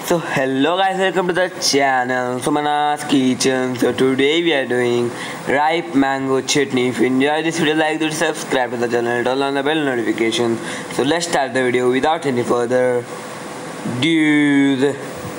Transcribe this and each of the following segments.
So hello guys, welcome to the channel SUMANA'S kitchen. So today we are doing ripe mango chutney. If you enjoy this video, like to subscribe to the channel, turn on the bell notification. So let's start the video without any further ado.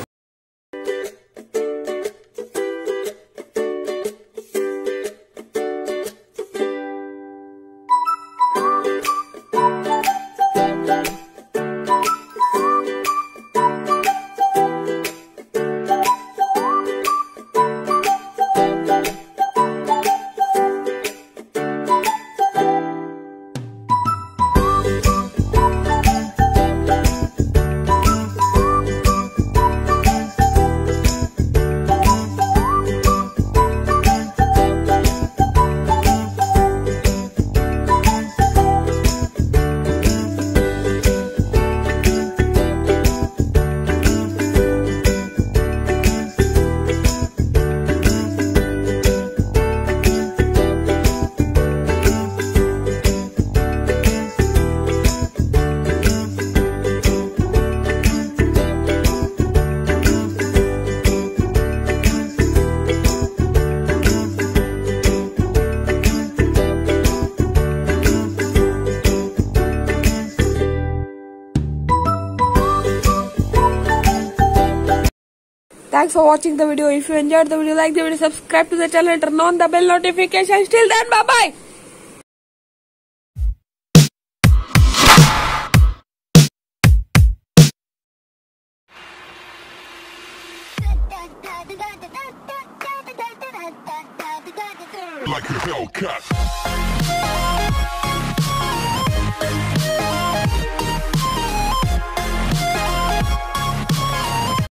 Thanks for watching the video. If you enjoyed the video, like the video, subscribe to the channel and turn on the bell notification. Till then, bye bye. Like a Hellcat.